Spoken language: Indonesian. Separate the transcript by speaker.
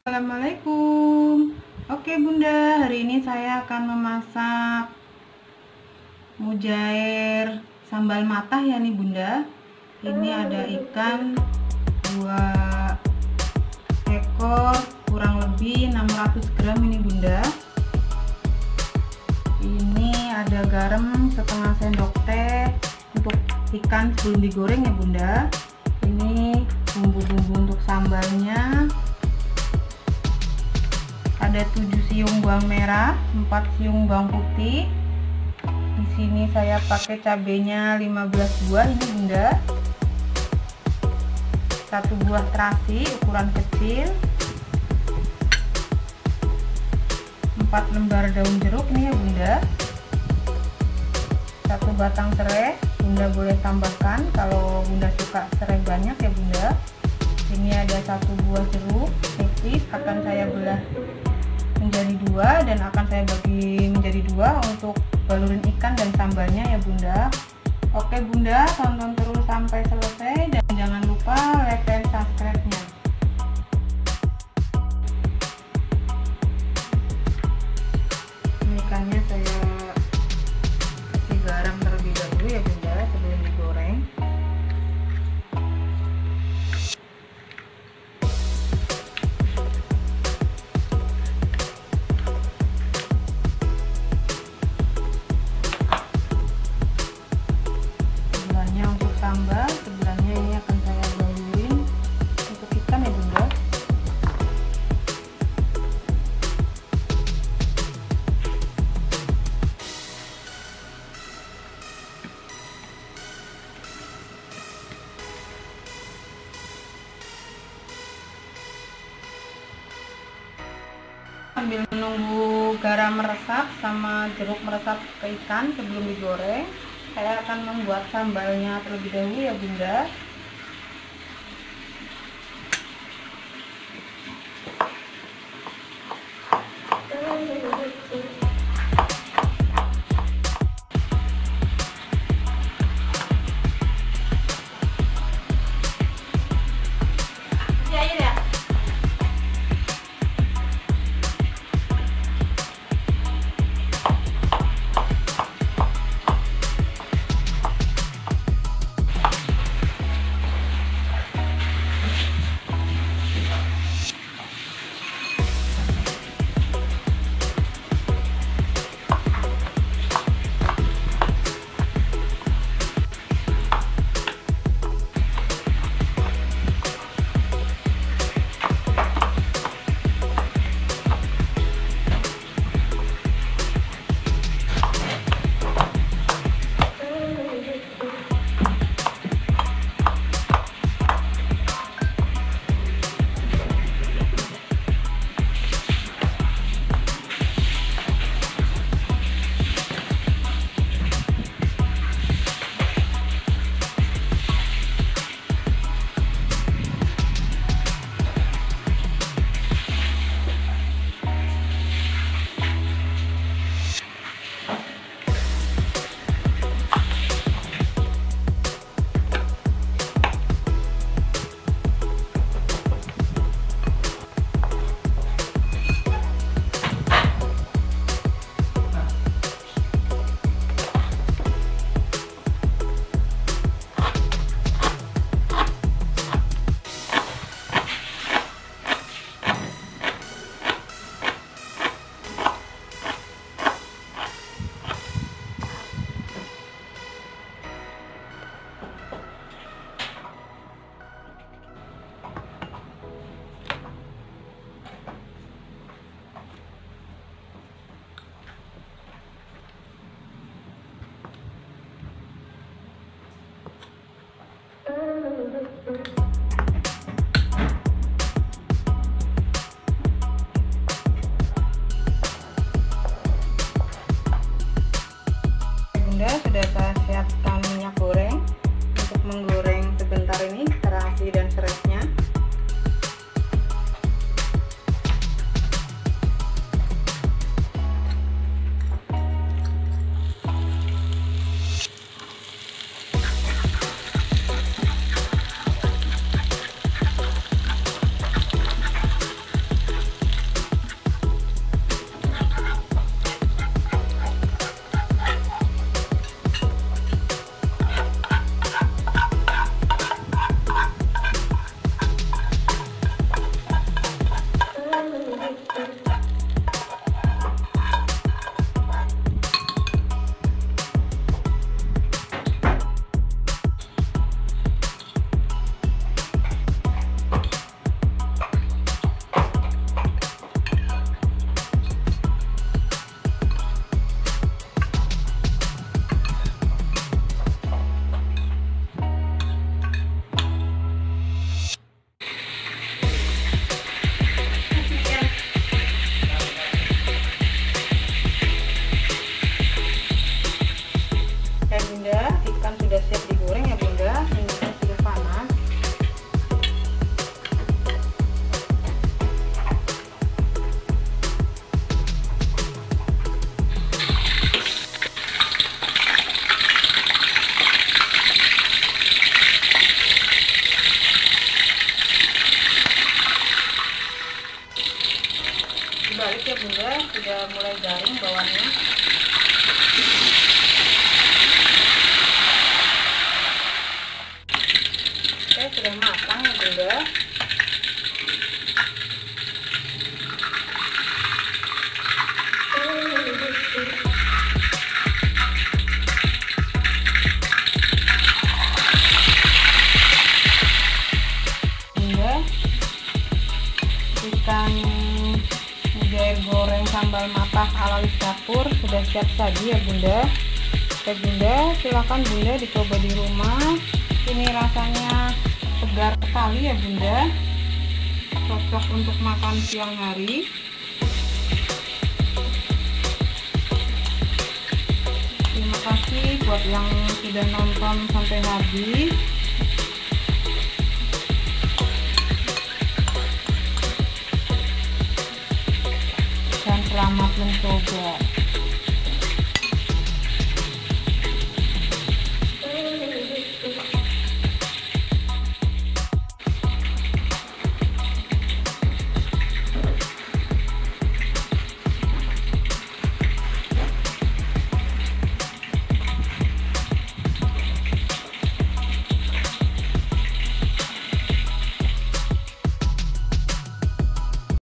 Speaker 1: Assalamualaikum. Oke Bunda, hari ini saya akan memasak mujair sambal matah ya nih Bunda. Ini ada ikan 2 ekor, kurang lebih 600 gram ini Bunda. Ini ada garam setengah sendok teh untuk ikan sebelum digoreng ya Bunda. Ini bumbu-bumbu untuk sambalnya. Ada 7 siung bawang merah, 4 siung bawang putih. Di sini saya pakai cabenya 15 buah ini Bunda. 1 buah terasi ukuran kecil. 4 lembar daun jeruk nih ya Bunda. 1 batang serai, Bunda boleh tambahkan kalau Bunda suka serai banyak ya Bunda. Ini ada 1 buah jeruk nipis, akan saya belah menjadi 2 dan akan saya bagi menjadi 2 untuk balurin ikan dan sambalnya ya Bunda. Oke Bunda, tonton terus sampai selesai dan jangan lupa like dan subscribe-nya. Ikannya saya kasih garam terlebih dahulu ya Bunda sebelum digoreng. Untuk sambal sebelahnya ini akan saya balurin untuk ikan ya Bunda. Sambil menunggu garam meresap sama jeruk meresap ke ikan sebelum digoreng, saya akan membuat sambalnya terlebih dahulu ya Bunda. balik ya bunda, sudah mulai garing bawahnya. Oke, sudah matang ya bunda. Ikan mujair goreng sambal matah ala dapur sudah siap saji ya bunda. Oke bunda, silakan bunda dicoba di rumah. Ini rasanya segar sekali ya bunda, cocok untuk makan siang hari. Terima kasih buat yang sudah nonton sampai habis. Selamat mencoba.